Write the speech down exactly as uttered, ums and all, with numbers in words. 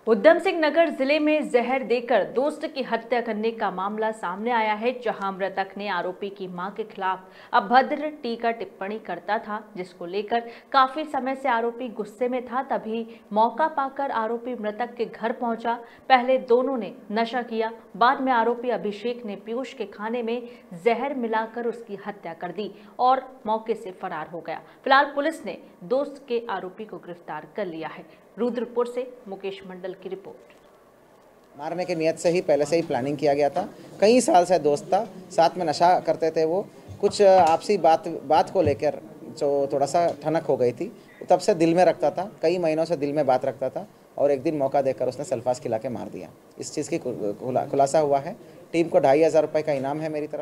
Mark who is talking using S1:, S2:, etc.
S1: उधम सिंह नगर जिले में जहर देकर दोस्त की हत्या करने का मामला सामने आया है, जहां मृतक ने आरोपी की मां के खिलाफ अभद्र टीका टिप्पणी करता था, जिसको लेकर काफी समय से आरोपी गुस्से में था। तभी मौका पाकर आरोपी मृतक के घर पहुंचा। पहले दोनों ने नशा किया, बाद में आरोपी अभिषेक ने पीयूष के खाने में जहर मिलाकर उसकी हत्या कर दी और मौके से फरार हो गया। फिलहाल पुलिस ने दोस्त के आरोपी को गिरफ्तार कर लिया है। रुद्रपुर से मुकेश मंडल की रिपोर्ट।
S2: मारने की नियत से ही पहले से ही प्लानिंग किया गया था। कई साल से दोस्त था, साथ में नशा करते थे। वो कुछ आपसी बात बात को लेकर जो थोड़ा सा ठनक हो गई थी, तब से दिल में रखता था, कई महीनों से दिल में बात रखता था और एक दिन मौका देकर उसने सल्फास खिला के मार दिया। इस चीज़ की खुलासा हुआ है। टीम को ढाई हज़ार रुपये का इनाम है मेरी तरफ।